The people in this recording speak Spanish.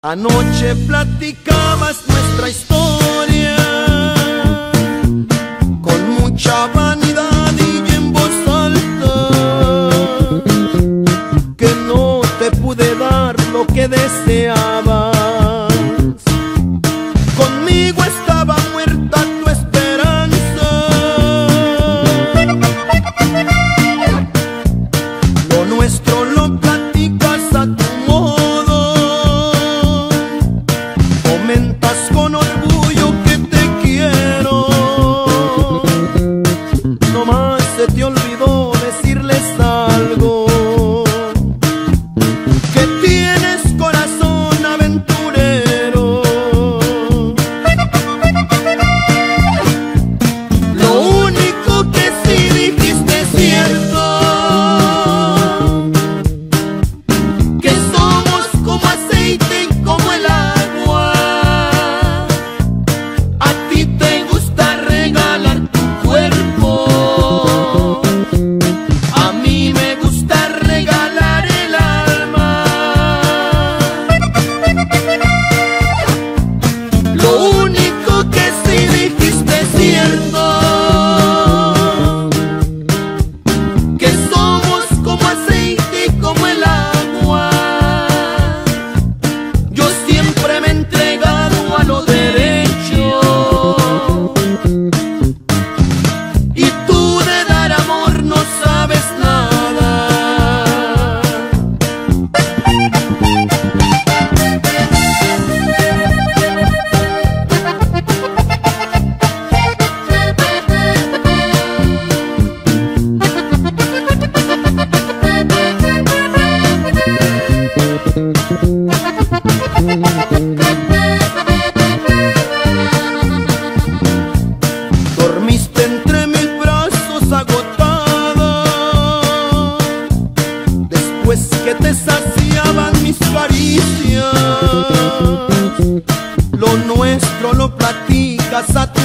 Anoche platicabas nuestra historia con mucha vanidad y en voz alta, que no te pude dar lo que deseabas. Conmigo estaba muerta tu esperanza. Lo nuestro lo platicas a tu modo. Comentas con orgullo que te quiero. No más se te olvidó decirles algo, que tienes corazón aventurero. Lo único que sí dijiste es cierto, que somos como aceite y como el agua. A ti te gusta regalar tu cuerpo, a mí me gusta regalar el alma. Lo único que sí dijiste es cierto, que somos como aceite y como el agua. Yo siempre me he entregado a lo derecho, y tú de dar amor no sabes nada. Dormiste entre mis brazos agotada, después que te saciaban mis caricias. Lo nuestro lo platicas a tu